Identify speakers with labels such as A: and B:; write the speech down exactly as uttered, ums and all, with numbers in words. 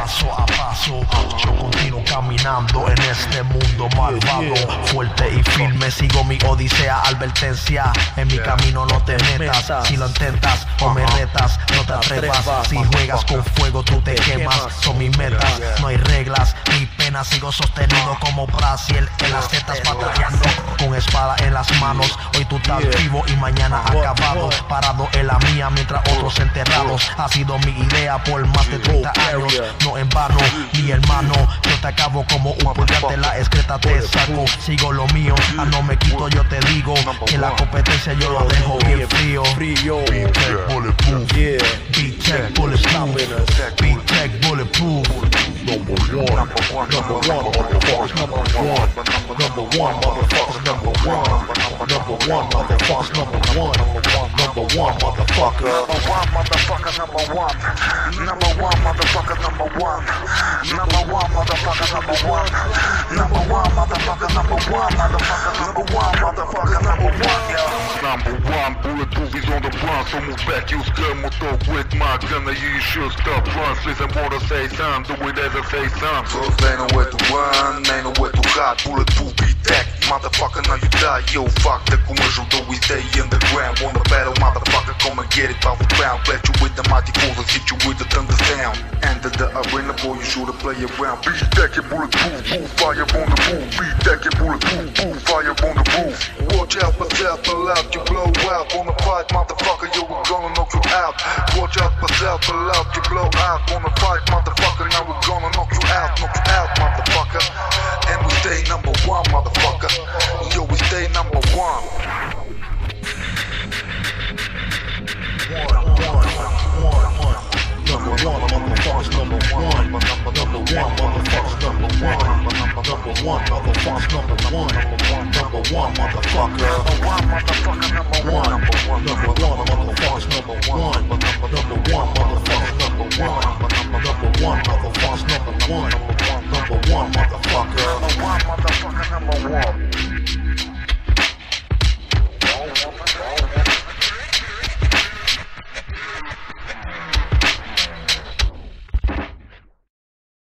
A: paso a paso. Yo continúo caminando en este mundo malvado. Fuerte y firme sigo mi odisea. Advertencia, en mi camino no te metas. Si lo intentas o me retas, no te atrevas. Si juegas con fuego tú te quemas. Son mis metas, no hay reglas ni penas. Sigo sostenido como Brasil en las tetas, batallando con espada en las manos. Hoy tú estás vivo y mañana acabado, parado en la mía mientras otros enterrados. Ha sido mi idea por más de treinta años, no en vano, mi hermano. Yo te acabo como un pulgante, la excreta te saco. Sigo lo mío, ah no me quito, yo te digo que la competencia yo lo dejo bien frío. B-Tech Bulletproof, B-Tech Bulletproof, B-Tech Bulletproof. Number one, number one, motherfuckers, number one, number one, motherfuckers, number one, number one, motherfuckers, number one, number one, motherfucker, number one, motherfucker, number one, number one, motherfucker, number one, number one, motherfucker, number one, number one, motherfucker, number one, motherfucker, number one, motherfucker, number one, yeah.
B: Number one, bulletproof is on the run, so move back, use gun, motor with my gun, you should stop run, listen what I say, son, do it as I say, son.
C: So they know where to run, they know where to hide, bulletproof, B-Tech, motherfucker, now you die, yo, fuck the commercial, though we stay in the ground, on the battle, motherfucker, come and get it off the ground, blast you with the mighty forces, hit you with the thunder sound, enter the arena, boy, you should play around, B-Tech and bulletproof, move fire on the move, B-Tech and bulletproof, move fire on the move, watch out, myself, allow you blow out, wanna fight, motherfucker, yo, we're gonna knock you out, watch out, myself, allow you blow out, wanna fight, motherfucker, now we're gonna knock you out, knock you out, motherfucker, and we stay number one, motherfucker, yo, we stay number one.
A: Number one, motherfuckers, number one, number one, motherfuckers, number one, number one, motherfuckers, number one, number one, motherfucker, number one, motherfucker, number one, number one, motherfuckers, number one, number one, motherfuckers, number one.